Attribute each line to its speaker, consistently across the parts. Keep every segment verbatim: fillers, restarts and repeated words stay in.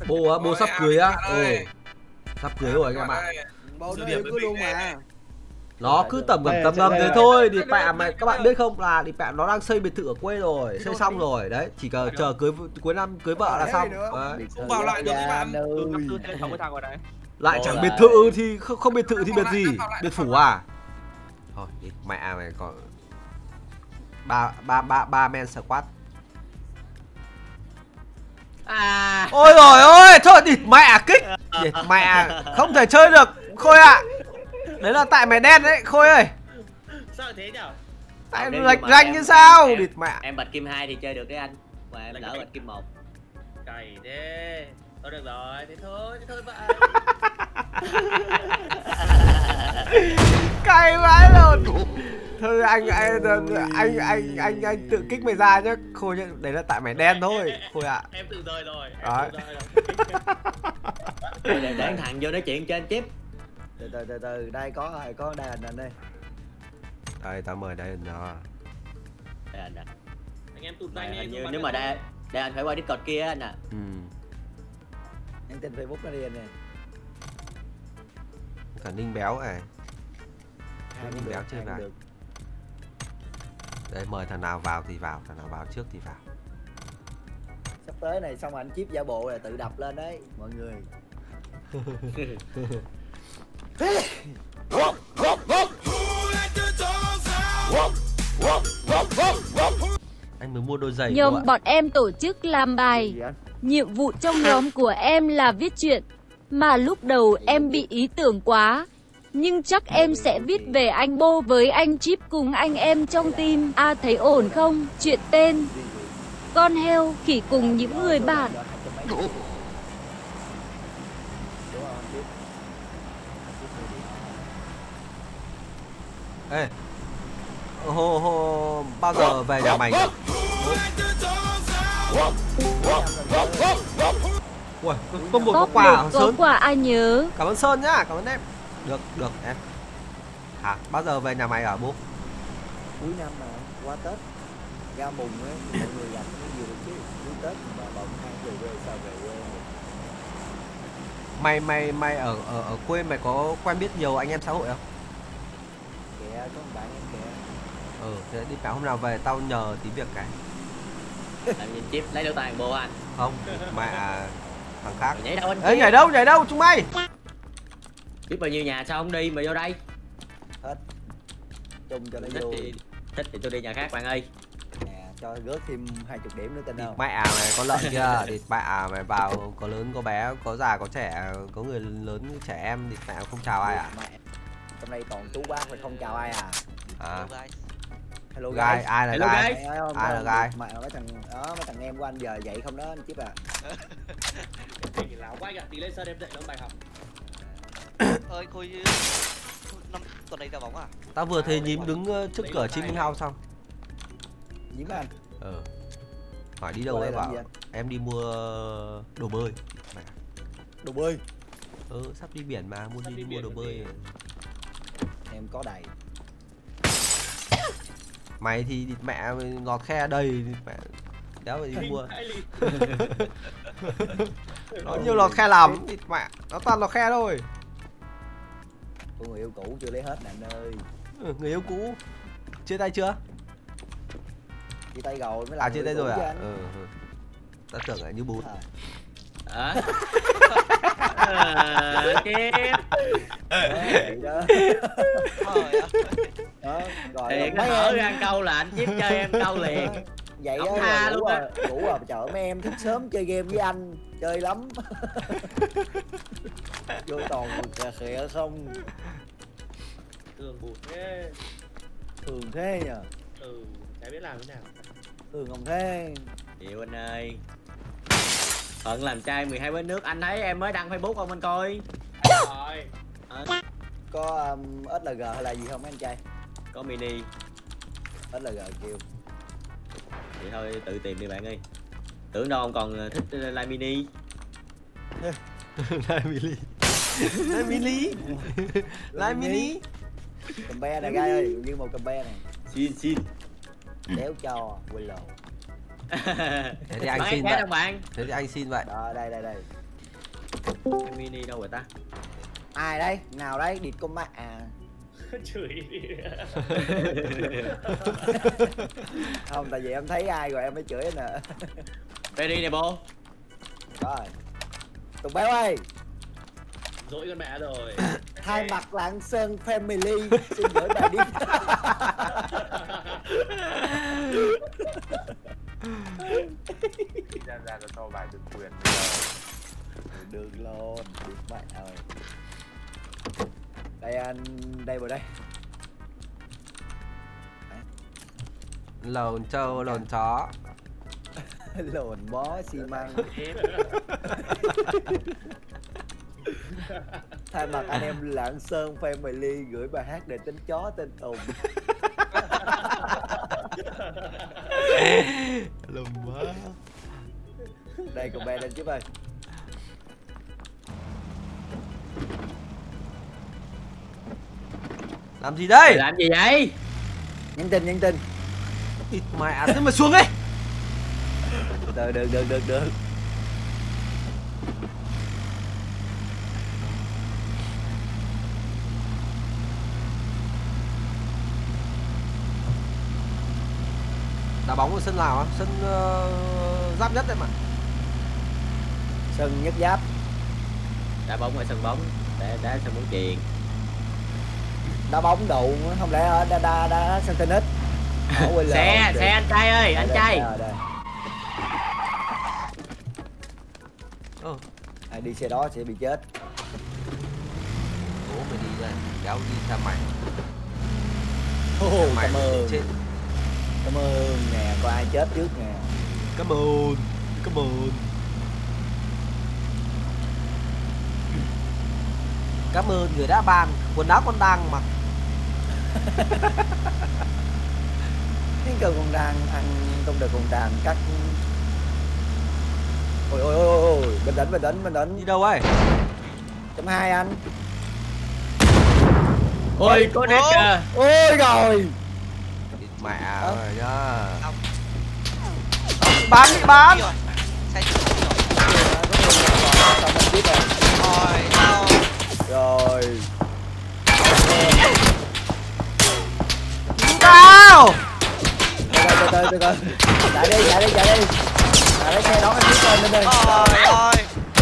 Speaker 1: Bô á, bô sắp cưới á. Ừ. Sắp cưới rồi anh em ạ.
Speaker 2: Bô nó yêu cưới luôn mà.
Speaker 1: Nó cứ tầm ngầm tầm ngầm thế thôi. Đi bẹ mà các bạn biết không là đi bẹ nó đang xây biệt thự ở quê rồi, xây xong rồi đấy, chỉ cần chờ cưới cuối năm cưới vợ là xong. Đấy.
Speaker 2: Không vào lại được các bạn.
Speaker 1: Lại chẳng biệt thự thì không, không biệt thự thì biệt gì? Biệt phủ à? Thôi đi mẹ mày còn ba ba ba ba men squat.
Speaker 3: À.
Speaker 1: Ôi rồi ôi, thôi địt mẹ kích. Địt mẹ không thể chơi được Khôi ạ. À. Đấy là tại mày đen đấy Khôi ơi.
Speaker 3: Sao thế nhở?
Speaker 1: Tại lệch ranh như sao? Địt mẹ.
Speaker 3: Em bật kim hai thì chơi được đấy anh. Mà em lỡ bật kim một. Cày thế. Thôi được rồi, thế thôi, thế thôi bạn.
Speaker 1: Cay vãi luôn. Thôi anh anh anh anh anh anh tự kích mày ra nhá Khôi nhá, đấy là tại mày đen thôi Khôi ạ. À.
Speaker 3: Em tự rời rồi.
Speaker 1: Đấy.
Speaker 3: Để, để anh thằng vô nói chuyện trên chip.
Speaker 2: Từ từ từ từ, đây có rồi, có đây anh anh đây.
Speaker 1: Đây tao mời đây nó.
Speaker 3: Đây anh ạ. Anh em tụt danh đi. Nếu mà đây đây anh phải qua Discord kia anh ạ.
Speaker 1: Ừ.
Speaker 2: Anh tên Facebook nó đi anh nè.
Speaker 1: Cả Ninh Béo này. Ninh Béo chơi vào. Đây mời thằng nào vào thì vào, thằng nào vào trước thì vào.
Speaker 2: Sắp tới này xong anh chip giả bộ là tự đập lên đấy mọi người.
Speaker 1: Anh mới mua đôi giày.
Speaker 4: Nhóm bọn em tổ chức làm bài. Nhiệm vụ trong nhóm của em là viết chuyện. Mà lúc đầu em bị ý tưởng quá. Nhưng chắc em sẽ viết về anh Bô với anh Chip cùng anh em trong team. A à, thấy ổn không? Chuyện tên con heo khỉ cùng những người bạn.
Speaker 1: Ê, hồ, hồ, bao giờ về nhà mày? Ui, có một có quà
Speaker 4: có Sơn. Quà ai nhớ.
Speaker 1: Cảm ơn Sơn nhá, cảm ơn em. Được, được em. Hả, bao giờ về nhà mày ở bố?
Speaker 2: Cuối năm mà, qua Tết ra mùng ấy, mọi người gặp nó nhiều chứ. Cuối Tết mà bọn hai về quê sao về quê.
Speaker 1: Mày mày mày ở ở ở quê mày có quen biết nhiều anh em xã hội không?
Speaker 2: Kìa, có một bạn em kìa.
Speaker 1: Ừ, thế đi cả hôm nào về tao nhờ tí việc cái.
Speaker 3: Làm nhìn Chip lấy đôi tay Bô anh.
Speaker 1: Không, mẹ thằng khác.
Speaker 3: Nhảy đâu anh?
Speaker 1: Ê, nhảy đâu, nhảy đâu chúng mày?
Speaker 3: Biết bao nhiêu nhà sao không đi mà vô đây?
Speaker 2: Hết. Chung cho nó
Speaker 3: thích
Speaker 2: vô.
Speaker 3: Thì, thích thì tôi đi nhà khác bạn ơi.
Speaker 2: Nè, cho gớt thêm hai mươi điểm nữa tin không?
Speaker 1: Mẹ mày có lợn chưa? Thì mẹ mày vào có lớn có bé, có già có trẻ, có người lớn trẻ em thì mẹ không chào ai à?
Speaker 2: Mẹ. Trong đây toàn chú bác mà không chào ai à?
Speaker 1: À.
Speaker 2: Hello guys.
Speaker 1: Guys, ai là
Speaker 3: Hello
Speaker 1: guys?
Speaker 2: Guys. Ai,
Speaker 1: ai là guys?
Speaker 2: Mẹ mấy thằng đó, mấy thằng em của anh giờ dậy không đó anh Chip à?
Speaker 3: Lão quay tí lên sân em dậy đón bài học.
Speaker 5: Ơi Khôi năm tuần này ra bóng à?
Speaker 1: Tao vừa thấy nhím đứng trước cửa Chim Minh House xong.
Speaker 2: Nhím anh?
Speaker 1: Ờ. Hỏi đi đâu em bảo em đi mua đồ bơi.
Speaker 2: Đồ bơi?
Speaker 1: Ừ, sắp đi biển mà, muốn đi, đi mua đồ bơi.
Speaker 2: Em có đầy.
Speaker 1: Mày thì mẹ ngọt khe đầy mẹ đéo phải đi mua. Nó nhiều lọt khe lắm thì mẹ nó toàn lọt khe thôi.
Speaker 2: Cô người yêu cũ chưa lấy hết nè anh ơi.
Speaker 1: Ừ, người yêu cũ chia tay chưa?
Speaker 2: Chia tay rồi mới làm.
Speaker 1: À chia tay rồi à? Ừ, ừ. Ta tưởng là như bún.
Speaker 3: À. À, Chip.
Speaker 2: Đó. Đó, rồi
Speaker 3: thì cái hở ra ăn câu là anh Chip chơi em câu liền.
Speaker 2: Vậy đó
Speaker 3: tha luôn á.
Speaker 2: Ngủ rồi trời mấy em thức sớm chơi game với anh, chơi lắm. Vô toàn khè khè không.
Speaker 3: Thường buồn thế.
Speaker 2: Thường thế nhờ.
Speaker 3: Ừ, chả biết làm thế nào.
Speaker 2: Thường không thế.
Speaker 3: Chịu anh ơi. Thuận làm trai mười hai bến nước, anh thấy em mới đăng Facebook không anh coi? Rồi. À.
Speaker 2: Có um, ét lờ giê hay là gì không mấy anh trai?
Speaker 3: Có mini.
Speaker 2: ét lờ giê kêu.
Speaker 3: Vậy thôi tự tìm đi bạn ơi. Tưởng đâu ông còn thích like mini.
Speaker 1: Like mini. Like mini. Like mini.
Speaker 2: Cầm be này gai ơi, như một cầm be này.
Speaker 3: Xin xin.
Speaker 2: Đéo cho quên lồ.
Speaker 1: Thế thì anh xin vậy. Thế thì anh xin vậy.
Speaker 2: Đó, đây đây đây.
Speaker 3: Cái mini đâu rồi ta?
Speaker 2: Ai đây? Nào đây? Địt con ma à.
Speaker 3: Chửi đi.
Speaker 2: Không, tại vì em thấy ai rồi em mới chửi nè.
Speaker 3: Đây đi nè bố.
Speaker 2: Rồi. Tùng Béo ơi.
Speaker 3: Dỗi con mẹ rồi.
Speaker 2: Thay mặt Lạng Sơn Family xin gửi bài đi.
Speaker 6: Ra ra nó cho bài được quyền.
Speaker 2: Được luôn, được mẹ ơi. Đây anh, đây vào đây.
Speaker 1: Lồn trâu, lồn chó.
Speaker 2: Lồn bó xi măng. Thay mặt anh em Lạng Sơn Family gửi bài hát để tính chó tên Tùng.
Speaker 1: Lùm quá.
Speaker 2: Đây còn bè lên chứ ơi.
Speaker 1: Làm gì đây?
Speaker 3: Làm gì vậy?
Speaker 2: Nhắn tin, nhắn tin.
Speaker 1: Địt mẹ, thế mà xuống đi.
Speaker 2: Được, được, được, được, được.
Speaker 1: Đá bóng ở sân nào á? Sân uh, giáp nhất đấy mà.
Speaker 2: Sân nhất giáp.
Speaker 3: Đá bóng ở sân bóng, để đá sân bóng chuyền.
Speaker 2: Đá bóng đụ, không lẽ ở đá đá đá sân tennis.
Speaker 3: Xe, xe anh trai ơi, anh trai.
Speaker 1: Ờ.
Speaker 2: Ai đi xe đó sẽ bị chết.
Speaker 1: Bố mày đi đây, kéo đi theo mày.
Speaker 2: Oh,
Speaker 1: mày
Speaker 2: cảm ơn.
Speaker 1: chết.
Speaker 2: Cảm ơn nè, có ai chết trước nè.
Speaker 1: Cảm ơn, cảm ơn. Cảm ơn người đã ban quần áo con đang mặc.
Speaker 2: Những cơn con đang ăn trong đời con đang cắt. Ôi ôi ôi ôi, bình tĩnh bình tĩnh bình tĩnh.
Speaker 1: Đi đâu ấy?
Speaker 2: Chấm hai anh.
Speaker 3: Ôi có nét kìa.
Speaker 2: Ôi rồi.
Speaker 1: Mẹ rồi nhá. Bán đi bán.
Speaker 5: Xe chưa
Speaker 2: Xong anh biết rồi.
Speaker 5: rồi. Đâu?
Speaker 2: Rồi.
Speaker 1: Cao.
Speaker 2: Từ từ từ từ. Chạy đi chạy đi chạy đi. À, lấy xe đón anh biết lên lên đây.
Speaker 5: Trời ơi.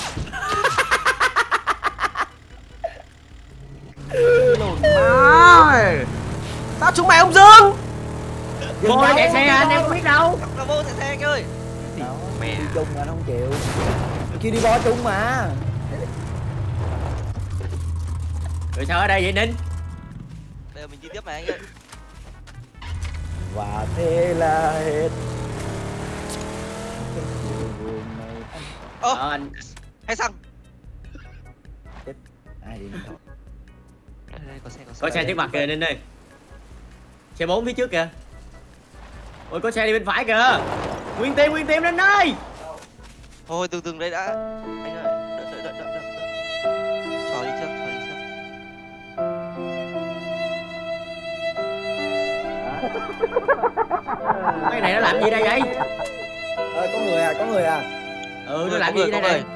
Speaker 1: Lồn mày. Tao chúng mày ông Dương.
Speaker 3: Vô chạy xe anh em có biết đâu.
Speaker 5: Nó vô chạy xe anh ơi.
Speaker 2: Mẹ. Đi chung mà anh không chịu. Kia đi bo chung mà.
Speaker 3: Rồi sao ở đây vậy Ninh?
Speaker 5: Bây giờ mình đi tiếp này anh ơi.
Speaker 2: Và thế là hết.
Speaker 5: Ơ,
Speaker 3: Ờ anh.
Speaker 5: hay xăng.
Speaker 2: Ai đi thôi.
Speaker 5: Đây, đây có xe có xe.
Speaker 3: Có xe trước mặt kìa Ninh ơi. Xe bốn phía trước kìa. Ôi có xe đi bên phải kìa. Nguyên team nguyên team Ninh ơi.
Speaker 5: Thôi từ từ đấy đã. Anh ơi, đợi đợi đợi đợi đợi. Cho đi trước, cho đi trước.
Speaker 3: Cái này nó làm gì đây vậy?
Speaker 2: Ơi có người à, có người à.
Speaker 3: Ừ nó làm gì đây này?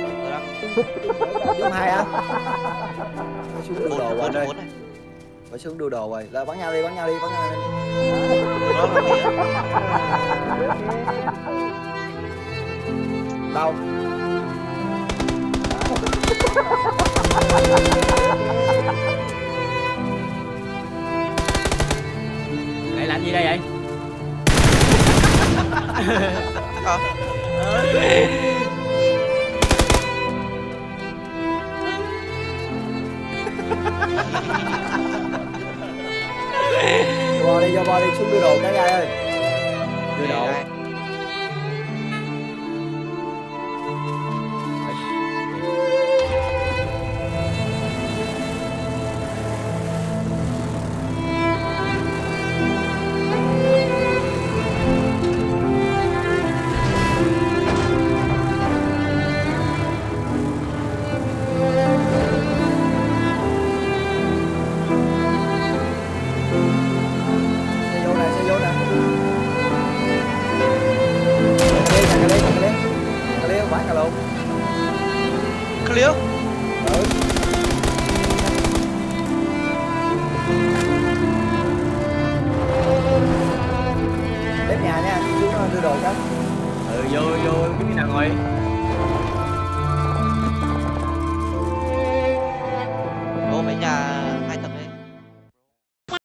Speaker 2: Nhóm hai á. Nó xuống đưa đồ rồi đây.
Speaker 5: Bốn này.
Speaker 2: Phải xuống đưa đồ rồi. Là bắn nhau đi, bắn nhau đi, bắn nhau đi.
Speaker 5: Đó là gì ạ?
Speaker 2: Đâu?
Speaker 3: Lại làm gì đây vậy?
Speaker 2: Bò đi, cho bò đi, xuống đưa đồ cái gai ơi. Đưa đồ. Xe vô nè, xe vô nè.
Speaker 5: clear.
Speaker 2: Ừ. Đến nhà nha, xuống đưa đồ cái.
Speaker 3: Ừ, vô vô cái nào ngồi.